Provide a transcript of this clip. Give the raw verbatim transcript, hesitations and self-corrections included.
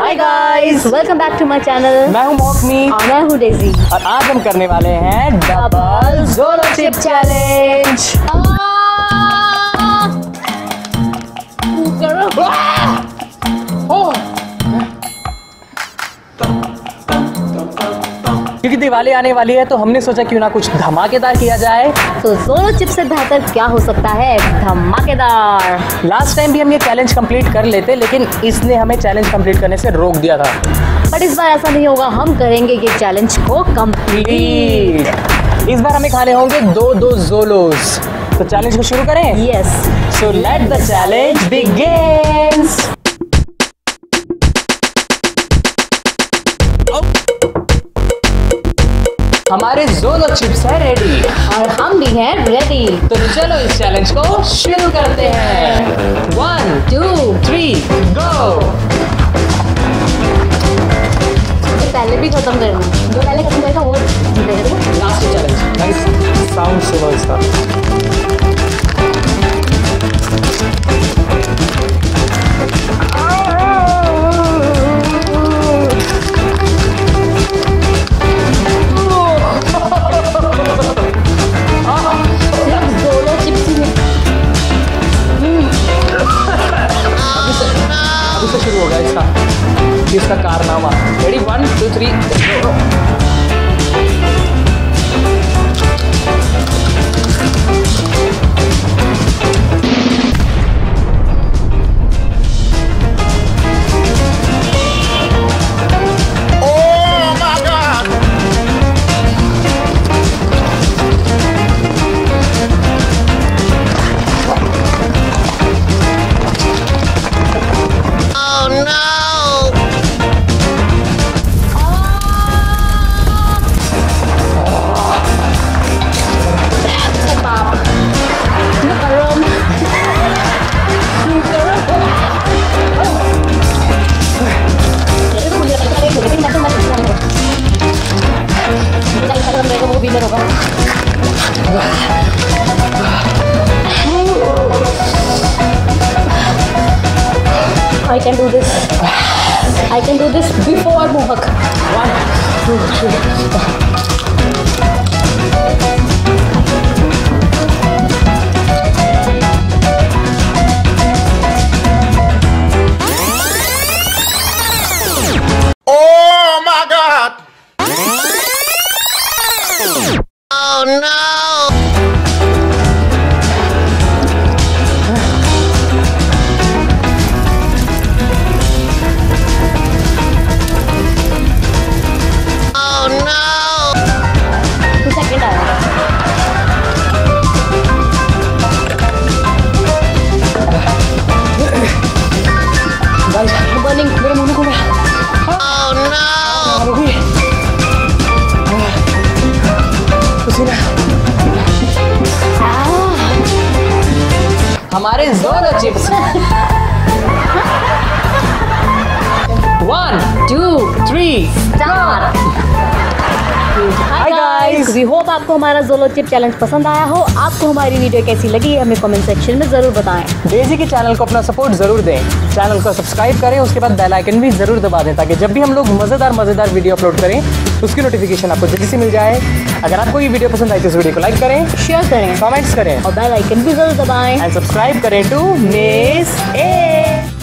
Hi guys, welcome back to my channel. मैं हूं मौसमी और मैं हूं डेजी और आज हम करने वाले हैं डबल जोलो चिप चैलेंज। क्योंकि दिवाली आने वाली है तो हमने सोचा क्यों ना कुछ धमाकेदार किया जाए। तो जोलो चिप से बेहतर क्या हो सकता है, धमाकेदार। लास्ट टाइम भी हम ये चैलेंज कंप्लीट कर लेते, लेकिन इसने हमें चैलेंज कंप्लीट करने से रोक दिया था। बट इस बार ऐसा नहीं होगा, हम करेंगे ये चैलेंज को कंप्लीट। इस बार हमें खाने होंगे दो दो जोलोस। तो चैलेंज को शुरू करें? Yes, so let the challenge begins. हमारे जोलो चिप्स है रेडी और हम भी हैं रेडी। तो चलो इस चैलेंज को शुरू करते हैं। One two three go. पहले भी खत्म करना, जो पहले खत्म करेगा वो जीतेगा। Last challenge. नाइस साउंड सुनो इसका। अभी से शुरू होगा इसका इसका कारनामा। Ready one two three go. I can do this. I can do this before Mohak. One, two, three. Oh my God! Oh no! Burning, मेरे मुंह में घूम रहा है। Oh no! हमारे Jolo chips. One two three start. Hi guys, we hope आपको हमारा जोलो chip challenge पसंद आया हो। आपको हमारी वीडियो कैसी लगी हमें कमेंट सेक्शन में जरूर बताएं। डेजी के चैनल को अपना सपोर्ट जरूर दें। चैनल को सब्सक्राइब करें, उसके बाद बेल आइकन भी जरूर दबा दें ताकि जब भी हम लोग मजेदार मजेदार वीडियो अपलोड करें उसकी नोटिफिकेशन आपको जल्दी से मिल जाए। अगर आपको ये वीडियो पसंद आई तो इस वीडियो को लाइक करें, शेयर करें कमेंट्स करें और बेल आइकन भी जरूर दबाएं एंड सब्सक्राइब करें टू मिस ए।